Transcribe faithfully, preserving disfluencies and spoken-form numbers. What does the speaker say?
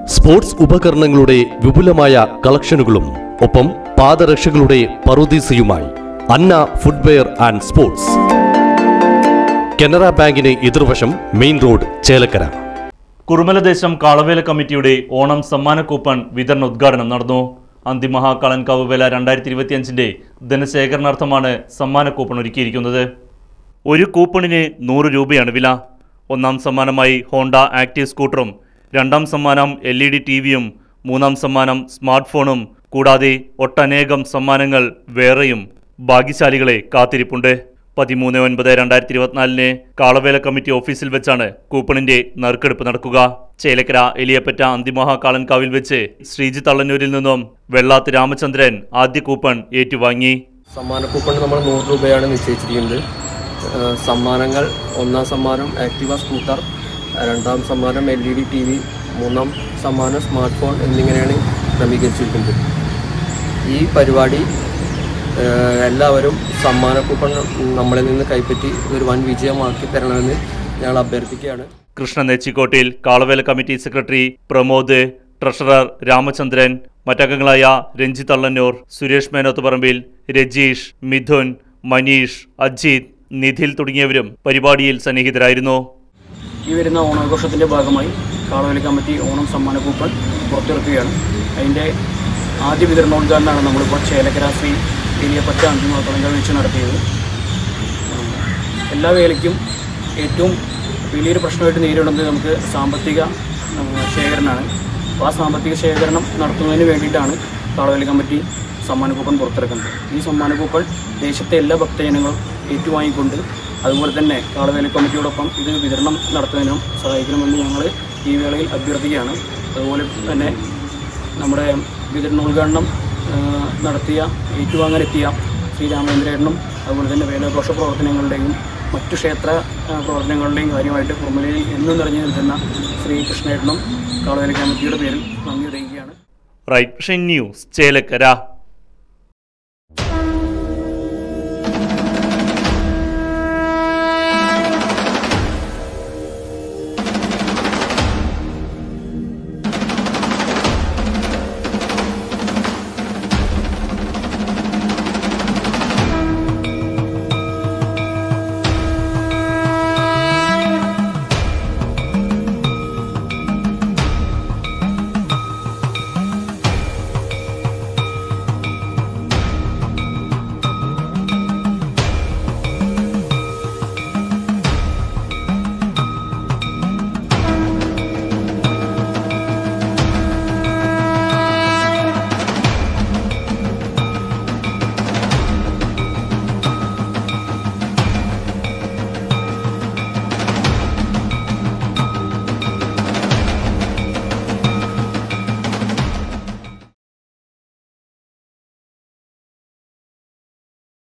Sports ഉപകരണങ്ങളുടെ വിപുലമായ കളക്ഷനുകളും ഒപ്പം പാദരക്ഷകളുടെ പറുദീസയുമായി Anna footwear and sports. Canara ബാങ്കിന് എതിർവശം മെയിൻ റോഡ്, ചേലക്കര. കുറുമലദേശം കാളവേല കമ്മിറ്റിയുടെ ഓണം സമ്മാന കൂപ്പൺ വിതരണ ഉദ്ഘാടനം നടന്നു. അന്തിമഹാകളൻകാവ് വേല രണ്ടായിരത്തി ഇരുപത്തിയഞ്ചിന്റെ ധനശേഖരണാർത്ഥമാണ് സമ്മാന കൂപ്പൺ ഒരുക്കിയിരിക്കുന്നത്. ഒരു കൂപ്പണിന് നൂറ് രൂപയാണ് വില. ഒന്നാം സമ്മാനമായി ഹോണ്ട ആക്റ്റീവ് സ്കൂട്ടറും, രണ്ടാം സമ്മാനം എൽ ഇ ഡി ടി വിയും, മൂന്നാം സമ്മാനം സ്മാർട്ട് ഫോണും കൂടാതെ ഒട്ടനേകം സമ്മാനങ്ങൾ വേറെയും ഭാഗ്യശാലികളെ കാത്തിരിപ്പുണ്ട്. പതിമൂന്ന് ഒൻപത് രണ്ടായിരത്തി ഇരുപത്തിനാലിന് കാളവേല കമ്മിറ്റി ഓഫീസിൽ വെച്ചാണ് കൂപ്പണിന്റെ നറുക്കെടുപ്പ് നടക്കുക. ചേലക്കര എലിയപ്പറ്റ അന്തിമഹാകാളൻകാവിൽ വെച്ച് ശ്രീജി തള്ളന്നൂരിൽ നിന്നും വെള്ളാത്ത് രാമചന്ദ്രൻ ആദ്യ കൂപ്പൺ ഏറ്റുവാങ്ങി. സമ്മാന കൂപ്പൺ നമ്മൾ നൂറ് രൂപയാണ് നിശ്ചയിച്ചിരിക്കുന്നത്. സമ്മാനങ്ങൾ ഒന്നാം സമ്മാനം ആക്റ്റീവ സ്കൂട്ടർ, രണ്ടാം സമ്മാനം L E D T V, മൂന്നാം സമ്മാനം സ്മാർട്ട് ഫോൺ എന്നിങ്ങനെയാണ് ക്രമീകരിച്ചിരിക്കുന്നത്. ഈ പരിപാടി എല്ലാവരും സമ്മാന കൂപ്പൺ നമ്മളിൽ നിന്ന് കൈപ്പറ്റി ഒരു വൻ വിജയമാക്കി തരണമെന്ന് ഞങ്ങൾ അഭ്യർത്ഥിക്കുകയാണ്. കൃഷ്ണ നെച്ചിക്കോട്ടിൽ കാളവേല committee secretary Pramod, treasurer Ramachandran, മറ്റംഗങ്ങളായ രഞ്ജി തള്ളന്നൂർ, സുരേഷ് മേനോത്തുപറമ്പിൽ, രജീഷ്, മിഥുൻ, മനീഷ്, അജിത്, നിധിൽ തുടങ്ങിയവരും പരിപാടിയിൽ സന്നിഹിതരായിരുന്നു. ഈ വരുന്ന ഓണാഘോഷത്തിൻ്റെ ഭാഗമായി കാളവേല കമ്മിറ്റി ഓണം സമ്മാന കൂപ്പൺ പുറത്തിറക്കുകയാണ്. അതിൻ്റെ ആദ്യ വിതരണോദ്ഘാടനമാണ് നമ്മളിപ്പോൾ ചേലക്കര ശ്രീ എലിയപ്പറ്റ അന്തിമഹാകാളൻകാവിൽ വെച്ച് നടത്തിയത്. എല്ലാ വേലയ്ക്കും ഏറ്റവും വലിയൊരു പ്രശ്നമായിട്ട് നേരിടുന്നത് നമുക്ക് സാമ്പത്തിക ശേഖരണമാണ്. അപ്പോൾ ആ സാമ്പത്തിക ശേഖരണം നടത്തുന്നതിന് വേണ്ടിയിട്ടാണ് കാളവേല കമ്മിറ്റി സമ്മാന കൂപ്പൺ പുറത്തിറക്കുന്നത്. ഈ സമ്മാന കൂപ്പൺ ദേശത്തെ എല്ലാ ഭക്തജനങ്ങളും ഏറ്റുവാങ്ങിക്കൊണ്ട് അതുപോലെ തന്നെ കാളവേല കമ്മിറ്റിയോടൊപ്പം ഇത് വിതരണം നടത്തുന്നതിനും സഹായിക്കണമെന്ന് ഞങ്ങൾ ഈ വേളയിൽ അഭ്യർത്ഥിക്കുകയാണ്. അതുപോലെ തന്നെ നമ്മുടെ വിതരണോദ്ഘാടനം നടത്തിയ ഏറ്റുവാങ്ങാനെത്തിയ ശ്രീ രാമചന്ദ്രേട്ടനും അതുപോലെ തന്നെ വേലാഘോഷ പ്രവർത്തനങ്ങളുടെയും മറ്റു ക്ഷേത്ര പ്രവർത്തനങ്ങളുടെയും കാര്യമായിട്ട് കുറുമലയിൽ എന്നും നിറഞ്ഞു നിൽക്കുന്ന ശ്രീ കൃഷ്ണേട്ടനും കാളവേല കമ്മിറ്റിയുടെ പേരിൽ നന്ദി അറിയിക്കുകയാണ്. Right news, Chelakkara.